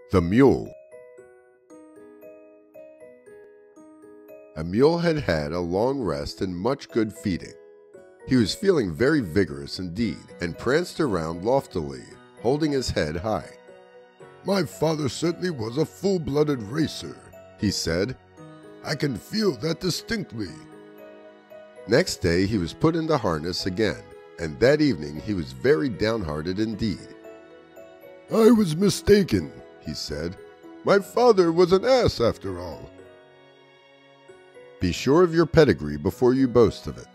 The Mule. A mule had had a long rest and much good feeding. He was feeling very vigorous indeed, and pranced around loftily, holding his head high. "My father certainly was a full-blooded racer," he said. "I can feel that distinctly." Next day he was put into harness again, and that evening he was very downhearted indeed. "I was mistaken," he said. "My father was an ass after all." Be sure of your pedigree before you boast of it.